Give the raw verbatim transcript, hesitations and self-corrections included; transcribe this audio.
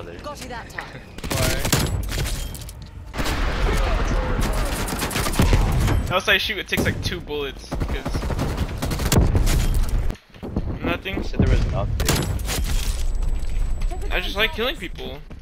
bother. Got you that time. Why? Else I shoot, it takes like two bullets. Cause nothing. You said there was nothing. I just like killing people.